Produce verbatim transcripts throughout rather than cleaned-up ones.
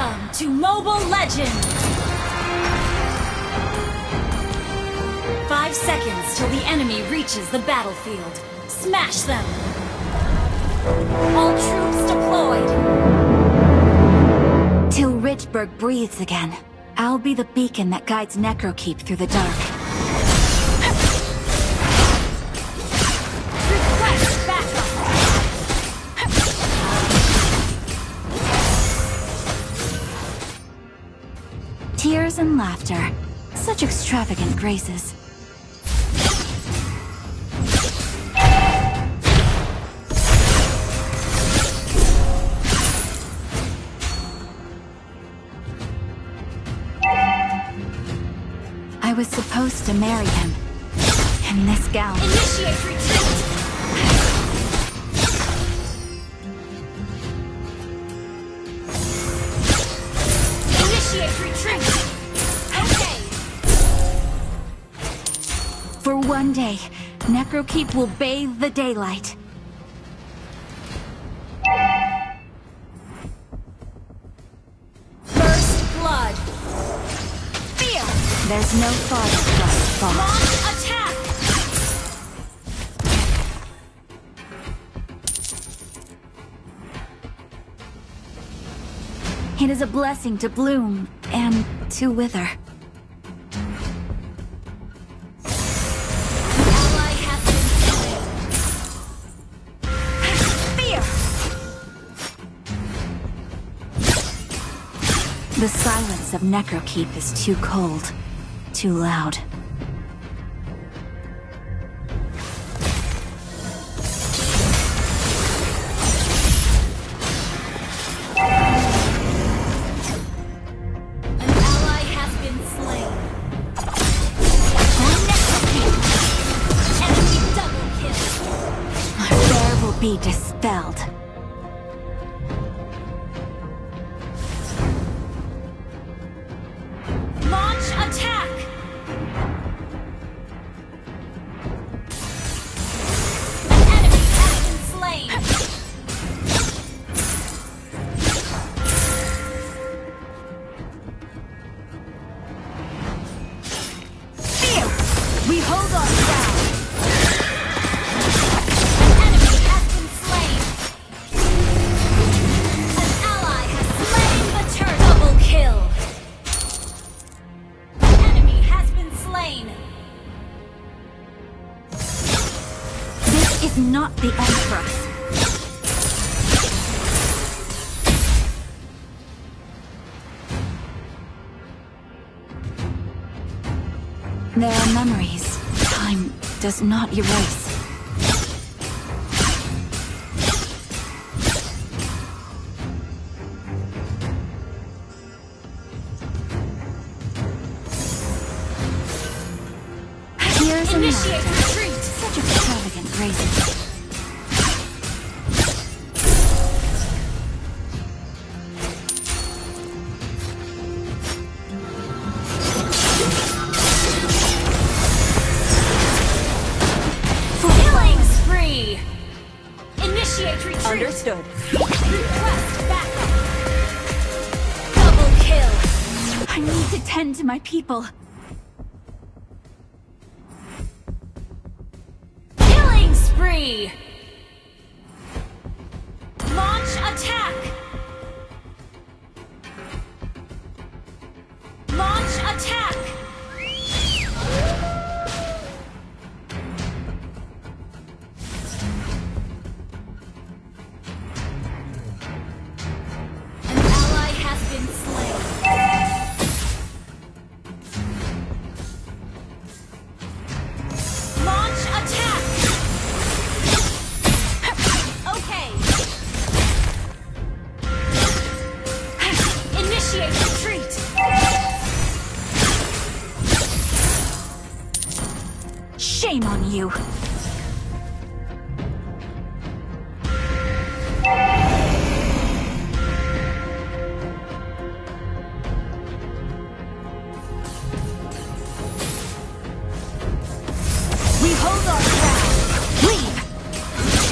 Welcome to Mobile Legends! Five seconds till the enemy reaches the battlefield. Smash them! All troops deployed! Till Ridgeburg breathes again, I'll be the beacon that guides Necrokeep through the dark. Request backup! Tears and laughter. Such extravagant graces. I was supposed to marry him. In this gown. Initiate retreat! Initiate retreat! Okay! For one day, Necrokeep will bathe the daylight. First blood! Feel! There's no farther trust fought. Launch attack! It is a blessing to bloom and to wither. Ally has been slain. Fear! The silence of Necrokeep is too cold, too loud. An ally has been slain. On Necrokeep, Enemy double kill. my fear will be dispelled. Launch attack! An enemy has been slain. Fear! We hold our ground. An enemy has been slain. An ally has slain the turret. Double kill. An enemy has been slain. This is not the end for us. There are memories time does not erase. Tears and Initiate laughter. retreat. Such extravagant graces. Killing spree. Initiate retreat. Understood. Request backup. Double kill. I need to tend to my people. Killing spree. Launch attack. Launch attack. An ally has been slain. Launch attack! Okay. Initiate retreat! Shame on you. We hold our ground. Leave.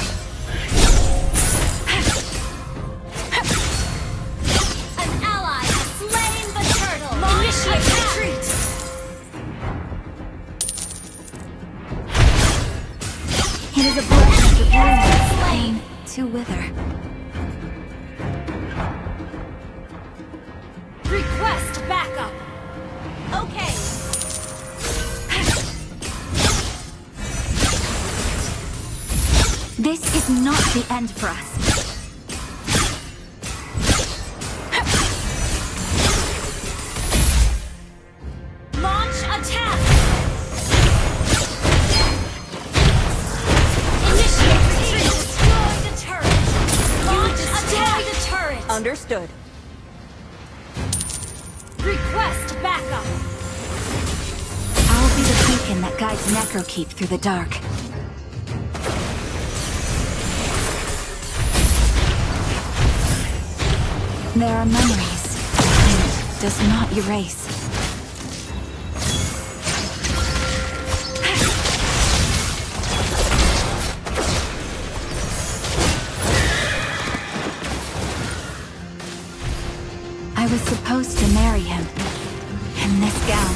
An ally the end for us. Launch attack! Initiate retreat! Destroy the turret! Launch attack! The turret! Understood. Request backup! I'll be the beacon that guides Necrokeep through the dark. There are memories time does not erase. I was supposed to marry him in this gown.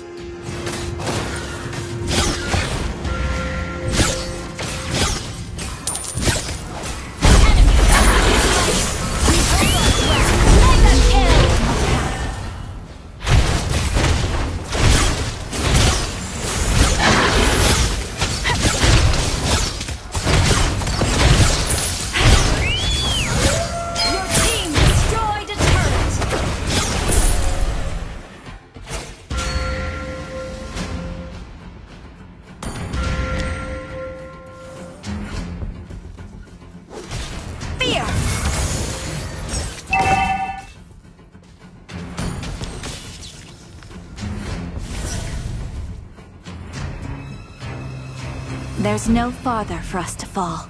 There's no farther for us to fall.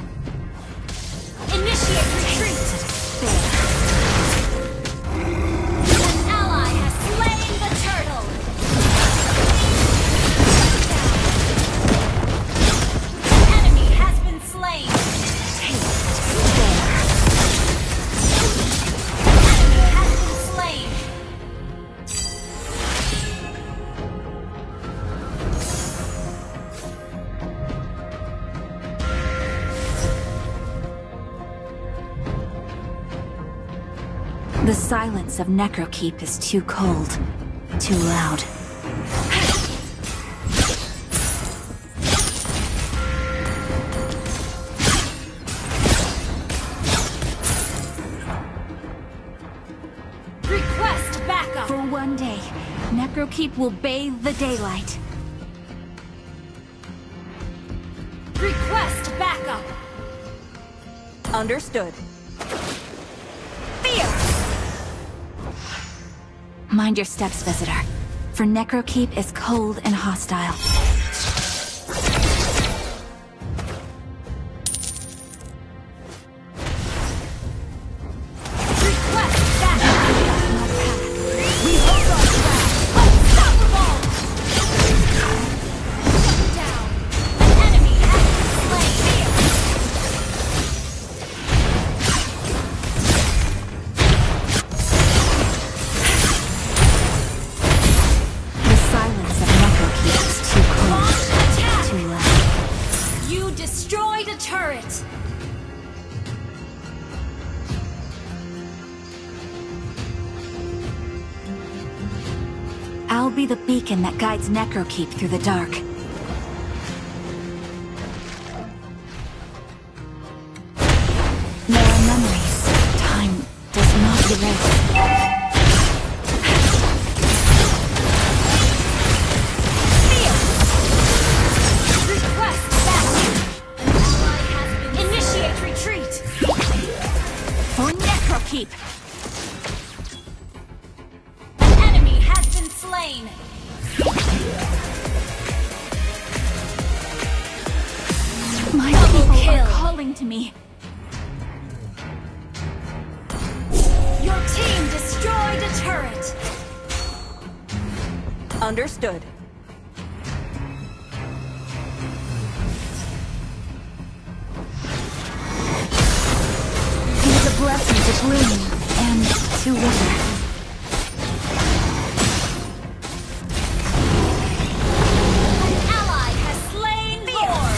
Initiate retreat! An ally has slain the turtle! An enemy has been slain! An enemy has been slain! The silence of Necrokeep is too cold, too loud. Request backup! For one day, Necrokeep will bathe the daylight. Request backup! Understood. Mind your steps, visitor. For Necrokeep is cold and hostile. Request backup! We hold our ground! Unstoppable! Shut down! An enemy has been slain! The silence of Necrokeep is too cold, Launch attack! too loud. You destroyed a turret! I'll be the beacon that guides Necrokeep through the dark. There are memories time does not erase. Request backup! An ally has been... Initiate retreat! For Necrokeep! An enemy has been slain! My Double people kill. are calling to me. Your team destroyed a turret! Understood. It is a blessing to bloom and to wither. An ally has slain Lord!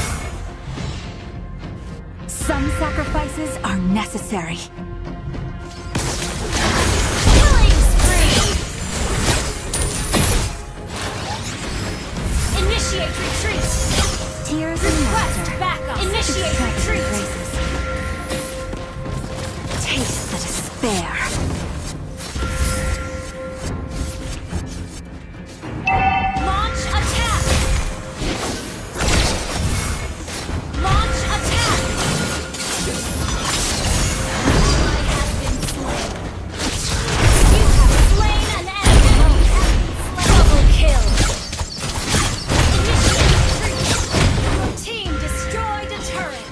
Some sacrifices are necessary. Killing spree! Initiate retreat! Tears and Request laughter. backup! Initiate Initiate retreat. retreat! There. Launch attack! Launch attack! Ally has been slain. You have slain an enemy. Double kill. Initiate retreat. Your team destroyed a turret.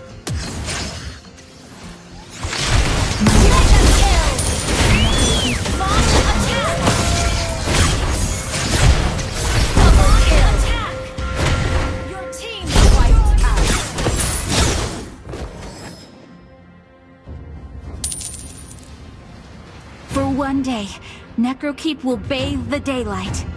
Mega kill. Launch attack. Double kill. Attack. Your team wiped out. For one day, Necrokeep will bathe the daylight.